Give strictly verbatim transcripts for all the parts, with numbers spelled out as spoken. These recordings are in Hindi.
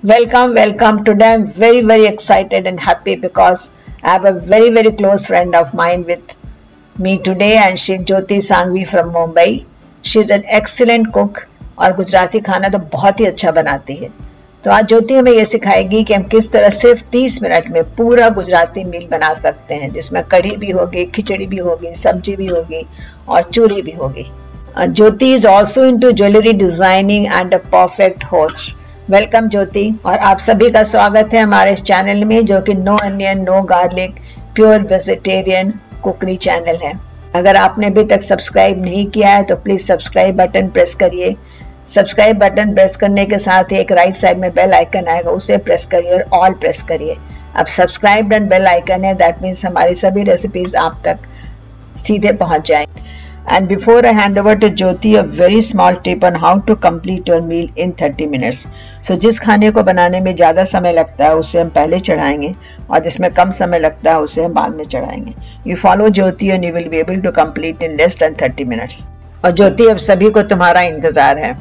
Welcome, welcome. Today I'm very, very excited and happy because I have a very, very close friend of mine with me today and she's Jyoti Sanghvi from Mumbai. She's an excellent cook और गुजराती खाना तो बहुत ही अच्छा बनाती है। तो आज ज्योति हमें ये सिखाएगी कि हम किस तरह सिर्फ तीस मिनट में पूरा गुजराती मील बना सकते हैं, जिसमें कढ़ी भी होगी, खिचड़ी भी होगी, सब्जी भी होगी और चूरी भी होगी। Jyoti is also into jewellery designing and uh perfect host. Welcome Jyoti, और आप सभी का स्वागत है हमारे इस चैनल में जो कि no onion no garlic pure vegetarian cookery channel है। अगर आपने अभी तक सब्सक्राइब नहीं किया है तो प्लीज सब्सक्राइब बटन प्रेस करिए। सब्सक्राइब बटन प्रेस करने के साथ ही एक राइट साइड में बेल आइकन आएगा, उसे प्रेस करिए और ऑल प्रेस करिए। अब सब्सक्राइब एंड बेल आइकन है, दैट मीन्स हमारी सभी रेसिपीज आप तक सीधे पहुंच जाएंगे। And before I hand over to Jyoti, a very small tip on how to complete your meal in thirty minutes. So जिस खाने को बनाने में ज़्यादा समय लगता है उसे हम पहले चढ़ाएंगे और जिसमें कम समय लगता है उसे हम बाद में चढ़ाएंगे। You follow Jyoti and you will be able to complete in less than thirty minutes. और ज्योति, अब सभी को तुम्हारा इंतज़ार है।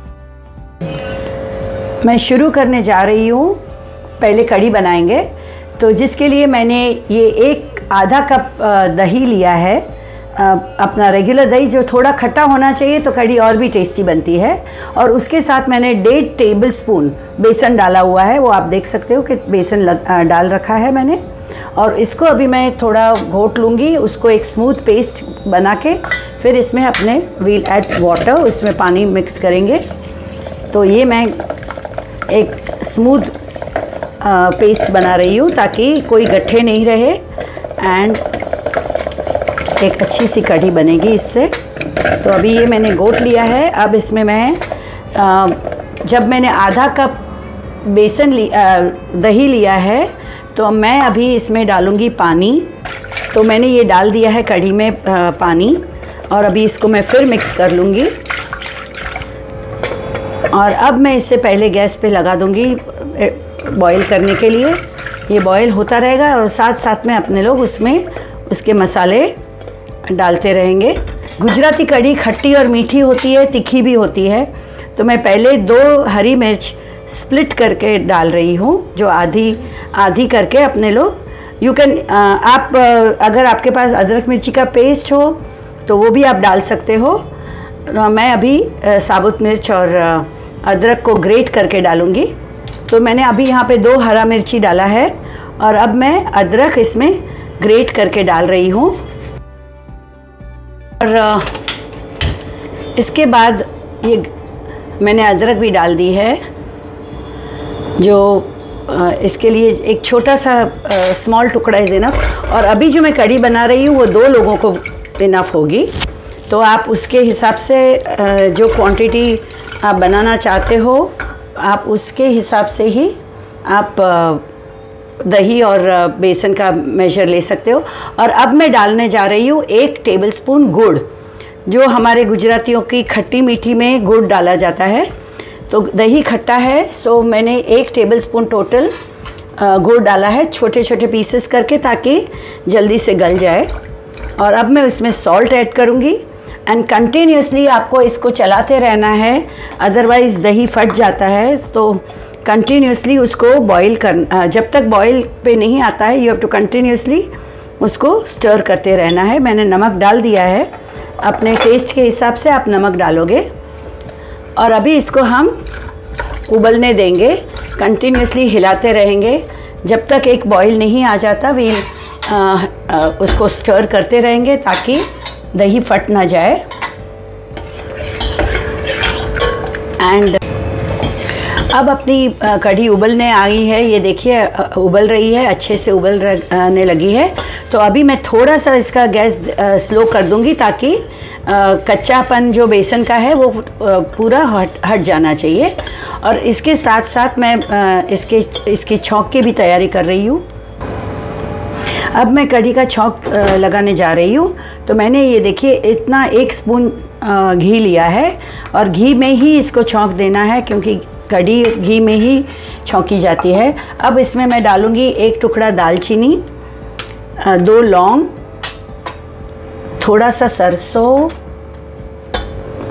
मैं शुरू करने जा रही हूँ। पहले कढ़ी बनाएंगे, तो जिसके लिए मैंने ये एक आधा कप दही लिया है। अपना रेगुलर दही जो थोड़ा खट्टा होना चाहिए तो कढ़ी और भी टेस्टी बनती है। और उसके साथ मैंने डेढ़ टेबल स्पून बेसन डाला हुआ है, वो आप देख सकते हो कि बेसन लग, डाल रखा है मैंने। और इसको अभी मैं थोड़ा घोट लूँगी, उसको एक स्मूथ पेस्ट बना के फिर इसमें अपने वील ऐड वाटर, इसमें पानी मिक्स करेंगे। तो ये मैं एक स्मूथ पेस्ट बना रही हूँ ताकि कोई गट्ठे नहीं रहे एंड एक अच्छी सी कढ़ी बनेगी इससे। तो अभी ये मैंने घोट लिया है। अब इसमें मैं आ, जब मैंने आधा कप बेसन ली आ, दही लिया है तो मैं अभी इसमें डालूँगी पानी। तो मैंने ये डाल दिया है कढ़ी में आ, पानी, और अभी इसको मैं फिर मिक्स कर लूँगी। और अब मैं इससे पहले गैस पे लगा दूँगी बॉईल करने के लिए। ये बॉईल होता रहेगा और साथ साथ में अपने लोग उसमें उसके मसाले डालते रहेंगे। गुजराती कढ़ी खट्टी और मीठी होती है, तीखी भी होती है। तो मैं पहले दो हरी मिर्च स्प्लिट करके डाल रही हूँ, जो आधी आधी करके अपने लोग यू कैन आप अगर आपके पास अदरक मिर्ची का पेस्ट हो तो वो भी आप डाल सकते हो। तो मैं अभी साबुत मिर्च और अदरक को ग्रेट करके डालूँगी। तो मैंने अभी यहाँ पे दो हरा मिर्ची डाला है और अब मैं अदरक इसमें ग्रेट करके डाल रही हूँ। और इसके बाद ये मैंने अदरक भी डाल दी है, जो इसके लिए एक छोटा सा स्मॉल टुकड़ा इज़ इनफ। और अभी जो मैं कढ़ी बना रही हूँ वो दो लोगों को इनफ होगी। तो आप उसके हिसाब से जो क्वांटिटी आप बनाना चाहते हो आप उसके हिसाब से ही आप दही और बेसन का मेजर ले सकते हो। और अब मैं डालने जा रही हूँ एक टेबलस्पून गुड़, जो हमारे गुजरातियों की खट्टी मीठी में गुड़ डाला जाता है। तो दही खट्टा है, सो मैंने एक टेबलस्पून टोटल गुड़ डाला है छोटे छोटे पीसेस करके, ताकि जल्दी से गल जाए। और अब मैं इसमें सॉल्ट ऐड करूँगी एंड कंटिन्यूसली आपको इसको चलाते रहना है, अदरवाइज़ दही फट जाता है। तो कंटिन्यूसली उसको बॉईल कर जब तक बॉईल पे नहीं आता है यू हैव टू कंटिन्यूसली उसको स्टर करते रहना है। मैंने नमक डाल दिया है, अपने टेस्ट के हिसाब से आप नमक डालोगे। और अभी इसको हम उबलने देंगे, कंटिन्यूसली हिलाते रहेंगे जब तक एक बॉईल नहीं आ जाता। वील उसको स्टर करते रहेंगे ताकि दही फट ना जाए। एंड अब अपनी कढ़ी उबलने आई है, ये देखिए उबल रही है, अच्छे से उबलने लगी है। तो अभी मैं थोड़ा सा इसका गैस स्लो कर दूंगी ताकि कच्चापन जो बेसन का है वो पूरा हट हट जाना चाहिए। और इसके साथ साथ मैं इसके इसकी छौंक की भी तैयारी कर रही हूँ। अब मैं कढ़ी का छौंक लगाने जा रही हूँ। तो मैंने ये देखिए इतना एक स्पून घी लिया है और घी में ही इसको छौंक देना है, क्योंकि कढ़ी घी में ही छौंकी जाती है। अब इसमें मैं डालूँगी एक टुकड़ा दालचीनी, दो लौंग, थोड़ा सा सरसों,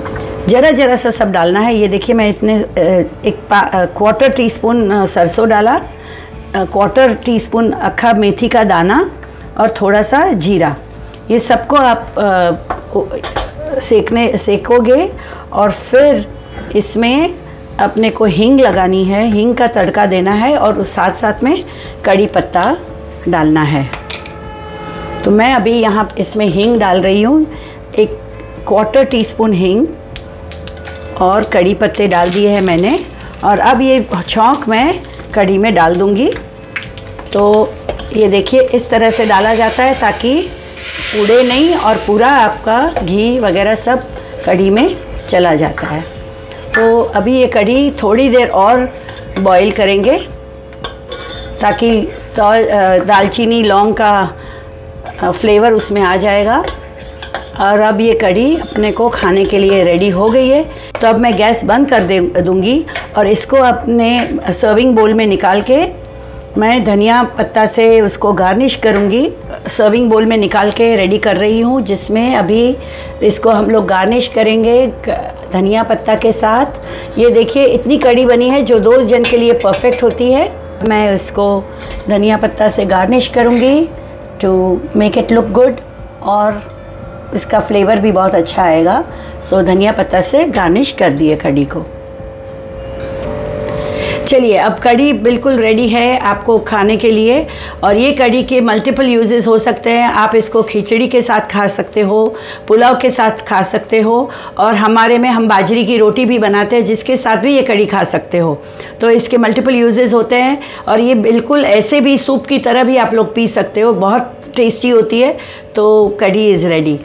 ज़रा ज़रा सा सब डालना है। ये देखिए मैं इतने एक क्वार्टर टी स्पून सरसों डाला, क्वार्टर टी स्पून अक्खा मेथी का दाना और थोड़ा सा जीरा। ये सबको आप सेकने सेकोगे और फिर इसमें अपने को हींग लगानी है, हींग का तड़का देना है और साथ साथ में कड़ी पत्ता डालना है। तो मैं अभी यहाँ इसमें हींग डाल रही हूँ, एक क्वार्टर टी स्पून हींग और कड़ी पत्ते डाल दिए हैं मैंने। और अब ये छौंक मैं कड़ी में डाल दूँगी। तो ये देखिए इस तरह से डाला जाता है ताकि उड़े नहीं और पूरा आपका घी वगैरह सब कड़ी में चला जाता है। तो अभी ये कड़ी थोड़ी देर और बॉईल करेंगे ताकि तो दालचीनी लौंग का फ्लेवर उसमें आ जाएगा। और अब ये कड़ी अपने को खाने के लिए रेडी हो गई है। तो अब मैं गैस बंद कर दे दूँगी और इसको अपने सर्विंग बोल में निकाल के मैं धनिया पत्ता से उसको गार्निश करूँगी। सर्विंग बोल में निकाल के रेडी कर रही हूँ, जिसमें अभी इसको हम लोग गार्निश करेंगे धनिया पत्ता के साथ। ये देखिए इतनी कड़ी बनी है जो दो जन के लिए परफेक्ट होती है। मैं इसको धनिया पत्ता से गार्निश करूँगी to make it look good और इसका फ्लेवर भी बहुत अच्छा आएगा। सो धनिया पत्ता से गार्निश कर दिए कड़ी को। चलिए अब कड़ी बिल्कुल रेडी है आपको खाने के लिए। और ये कड़ी के मल्टीपल यूजेस हो सकते हैं। आप इसको खिचड़ी के साथ खा सकते हो, पुलाव के साथ खा सकते हो, और हमारे में हम बाजरी की रोटी भी बनाते हैं जिसके साथ भी ये कड़ी खा सकते हो। तो इसके मल्टीपल यूजेस होते हैं। और ये बिल्कुल ऐसे भी सूप की तरह भी आप लोग पी सकते हो, बहुत टेस्टी होती है। तो कड़ी इज़ रेडी।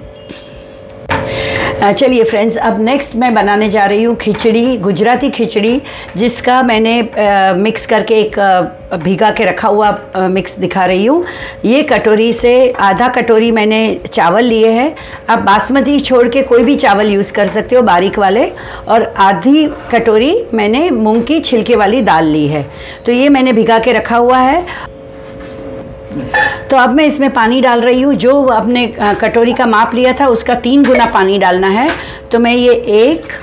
चलिए फ्रेंड्स, अब नेक्स्ट मैं बनाने जा रही हूँ खिचड़ी, गुजराती खिचड़ी, जिसका मैंने आ, मिक्स करके एक आ, भिगा के रखा हुआ आ, मिक्स दिखा रही हूँ। ये कटोरी से आधा कटोरी मैंने चावल लिए हैं। आप बासमती छोड़ के कोई भी चावल यूज़ कर सकते हो, बारीक वाले। और आधी कटोरी मैंने मूंग की छिलके वाली दाल ली है। तो ये मैंने भिगा के रखा हुआ है। तो अब मैं इसमें पानी डाल रही हूँ। जो आपने कटोरी का माप लिया था उसका तीन गुना पानी डालना है। तो मैं ये एक,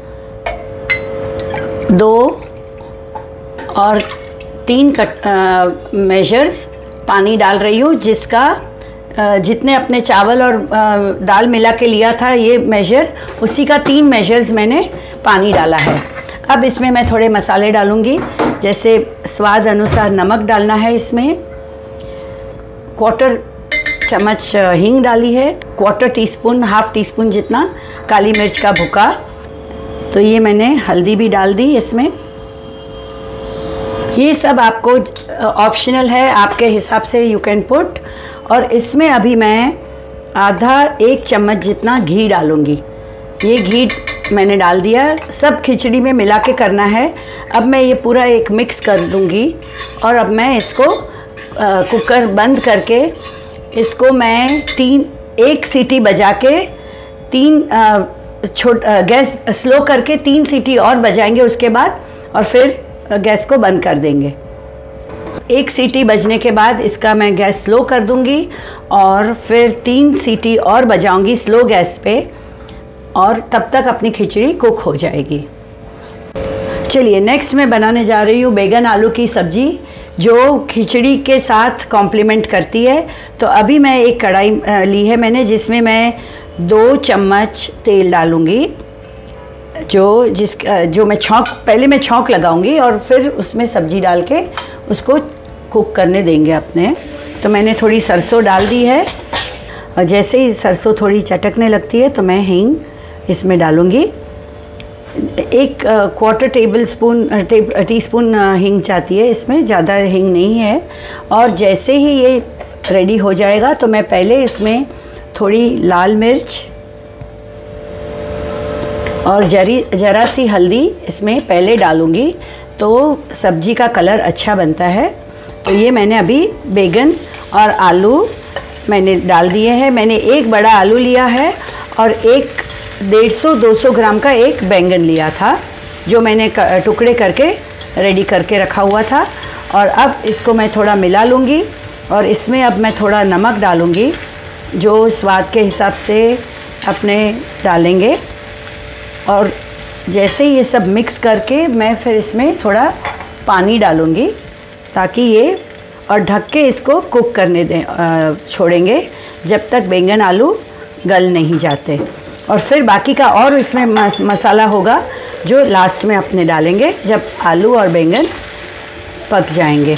दो और तीन कट मेजर्स पानी डाल रही हूँ, जिसका आ, जितने अपने चावल और आ, दाल मिला के लिया था ये मेजर, उसी का तीन मेजर्स मैंने पानी डाला है। अब इसमें मैं थोड़े मसाले डालूँगी, जैसे स्वाद अनुसार नमक डालना है। इसमें क्वार्टर चम्मच हींग डाली है, quarter teaspoon, half teaspoon जितना काली मिर्च का भुका। तो ये मैंने हल्दी भी डाल दी इसमें। ये सब आपको ऑप्शनल है, आपके हिसाब से यू कैन पुट। और इसमें अभी मैं आधा एक चम्मच जितना घी डालूँगी। ये घी मैंने डाल दिया। सब खिचड़ी में मिला के करना है। अब मैं ये पूरा एक मिक्स कर दूँगी और अब मैं इसको आ, कुकर बंद करके इसको मैं तीन एक सीटी बजा के तीन छोट गैस स्लो करके तीन सीटी और बजाएंगे उसके बाद, और फिर गैस को बंद कर देंगे। एक सीटी बजने के बाद इसका मैं गैस स्लो कर दूंगी और फिर तीन सीटी और बजाऊंगी स्लो गैस पे, और तब तक अपनी खिचड़ी कुक हो जाएगी। चलिए नेक्स्ट मैं बनाने जा रही हूँ बैगन आलू की सब्ज़ी, जो खिचड़ी के साथ कॉम्प्लीमेंट करती है। तो अभी मैं एक कढ़ाई ली है मैंने, जिसमें मैं दो चम्मच तेल डालूँगी। जो जिस जो मैं छौंक पहले मैं छौंक लगाऊंगी और फिर उसमें सब्ज़ी डाल के उसको कुक करने देंगे अपने। तो मैंने थोड़ी सरसों डाल दी है, और जैसे ही सरसों थोड़ी चटकने लगती है तो मैं हींग इसमें डालूँगी। एक quarter tablespoon teaspoon हींग चाहती है इसमें, ज़्यादा हींग नहीं है। और जैसे ही ये रेडी हो जाएगा तो मैं पहले इसमें थोड़ी लाल मिर्च और जरी जरा सी हल्दी इसमें पहले डालूँगी, तो सब्जी का कलर अच्छा बनता है। तो ये मैंने अभी बैगन और आलू मैंने डाल दिए हैं। मैंने एक बड़ा आलू लिया है और एक डेढ़ सौ दो सौ ग्राम का एक बैंगन लिया था, जो मैंने टुकड़े करके रेडी करके रखा हुआ था। और अब इसको मैं थोड़ा मिला लूँगी और इसमें अब मैं थोड़ा नमक डालूँगी, जो स्वाद के हिसाब से अपने डालेंगे। और जैसे ये सब मिक्स करके मैं फिर इसमें थोड़ा पानी डालूँगी ताकि ये, और ढक के इसको कुक करने दें, छोड़ेंगे जब तक बैंगन आलू गल नहीं जाते। और फिर बाकी का और इसमें मस, मसाला होगा जो लास्ट में अपने डालेंगे जब आलू और बैंगन पक जाएंगे।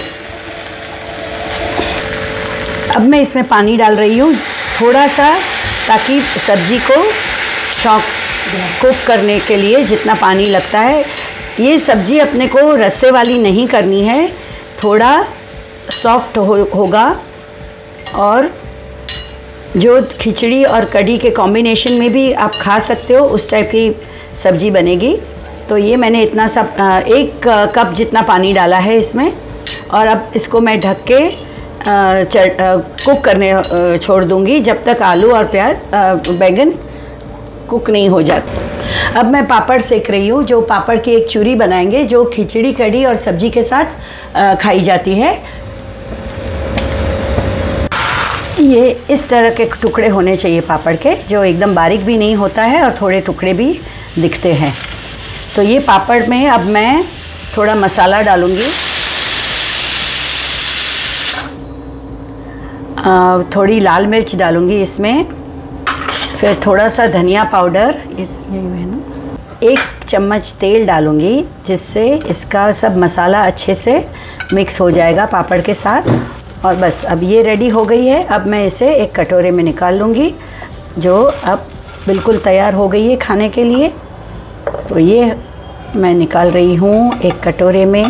अब मैं इसमें पानी डाल रही हूँ थोड़ा सा, ताकि सब्ज़ी को शौक कुक करने के लिए जितना पानी लगता है। ये सब्ज़ी अपने को रस्से वाली नहीं करनी है, थोड़ा सॉफ्ट हो, होगा और जो खिचड़ी और कढ़ी के कॉम्बिनेशन में भी आप खा सकते हो उस टाइप की सब्ज़ी बनेगी। तो ये मैंने इतना सा एक कप जितना पानी डाला है इसमें, और अब इसको मैं ढक के कुक करने छोड़ दूँगी जब तक आलू और प्याज बैंगन कुक नहीं हो जाते। अब मैं पापड़ सेक रही हूँ, जो पापड़ की एक चूरी बनाएंगे जो खिचड़ी कढ़ी और सब्जी के साथ खाई जाती है। ये इस तरह के टुकड़े होने चाहिए पापड़ के, जो एकदम बारीक भी नहीं होता है और थोड़े टुकड़े भी दिखते हैं। तो ये पापड़ में अब मैं थोड़ा मसाला डालूँगी, थोड़ी लाल मिर्च डालूँगी इसमें, फिर थोड़ा सा धनिया पाउडर, ये है ना, एक चम्मच तेल डालूँगी जिससे इसका सब मसाला अच्छे से मिक्स हो जाएगा पापड़ के साथ। और बस अब ये रेडी हो गई है। अब मैं इसे एक कटोरे में निकाल लूँगी, जो अब बिल्कुल तैयार हो गई है खाने के लिए। तो ये मैं निकाल रही हूँ एक कटोरे में।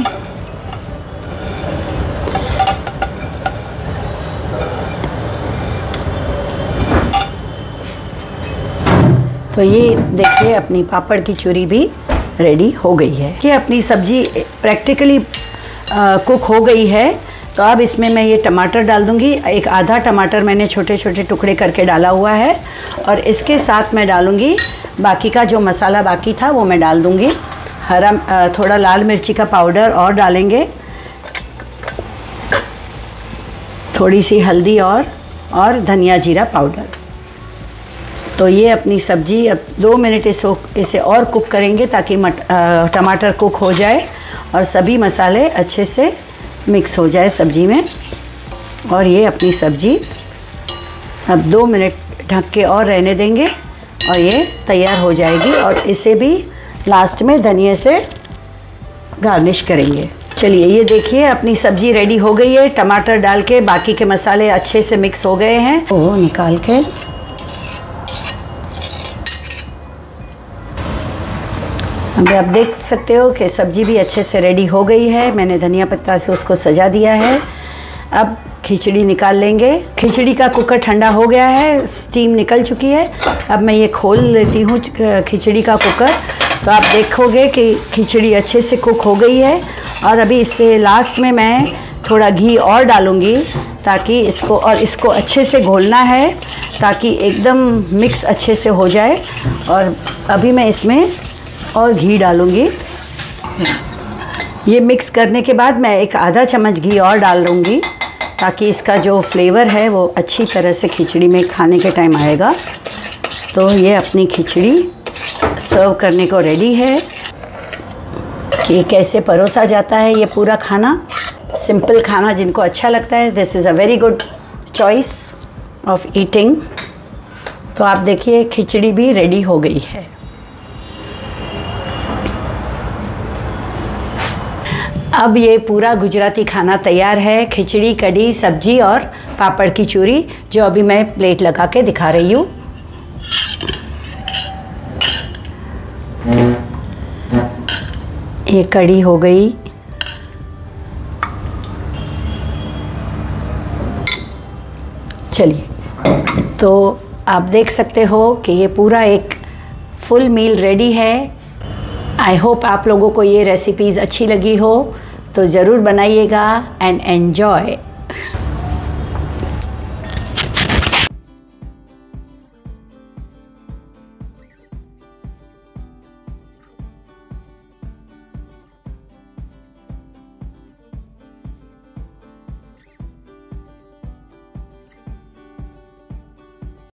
तो ये देखिए अपनी पापड़ की चूरी भी रेडी हो गई है। ये अपनी सब्जी प्रैक्टिकली कुक हो गई है। तो अब इसमें मैं ये टमाटर डाल दूँगी। एक आधा टमाटर मैंने छोटे छोटे टुकड़े करके डाला हुआ है, और इसके साथ मैं डालूँगी बाकी का जो मसाला बाकी था वो मैं डाल दूँगी। हरा थोड़ा लाल मिर्ची का पाउडर और डालेंगे, थोड़ी सी हल्दी और और धनिया जीरा पाउडर। तो ये अपनी सब्ज़ी अब दो मिनट इसको इसे और कुक करेंगे ताकि मट टमाटर कुक हो जाए और सभी मसाले अच्छे से मिक्स हो जाए सब्ज़ी में। और ये अपनी सब्ज़ी अब दो मिनट ढक के और रहने देंगे और ये तैयार हो जाएगी। और इसे भी लास्ट में धनिया से गार्निश करेंगे। चलिए ये देखिए अपनी सब्ज़ी रेडी हो गई है। टमाटर डाल के बाकी के मसाले अच्छे से मिक्स हो गए हैं। वो निकाल के अभी आप देख सकते हो कि सब्ज़ी भी अच्छे से रेडी हो गई है। मैंने धनिया पत्ता से उसको सजा दिया है। अब खिचड़ी निकाल लेंगे। खिचड़ी का कुकर ठंडा हो गया है, स्टीम निकल चुकी है। अब मैं ये खोल लेती हूँ खिचड़ी का कुकर। तो आप देखोगे कि खिचड़ी अच्छे से कुक हो गई है। और अभी इससे लास्ट में मैं थोड़ा घी और डालूँगी ताकि इसको और इसको अच्छे से घोलना है ताकि एकदम मिक्स अच्छे से हो जाए। और अभी मैं इसमें और घी डालूँगी। ये मिक्स करने के बाद मैं एक आधा चम्मच घी और डाल लूँगी ताकि इसका जो फ्लेवर है वो अच्छी तरह से खिचड़ी में खाने के टाइम आएगा। तो ये अपनी खिचड़ी सर्व करने को रेडी है। ये कैसे परोसा जाता है ये पूरा खाना, सिंपल खाना जिनको अच्छा लगता है, this is a very good choice of eating. तो आप देखिए खिचड़ी भी रेडी हो गई है। अब ये पूरा गुजराती खाना तैयार है। खिचड़ी, कढ़ी, सब्जी और पापड़ की चूरी, जो अभी मैं प्लेट लगा के दिखा रही हूँ। ये कढ़ी हो गई। चलिए तो आप देख सकते हो कि ये पूरा एक फुल मील रेडी है। आई होप आप लोगों को ये रेसिपीज़ अच्छी लगी हो तो ज़रूर बनाइएगा एंड एन्जॉय।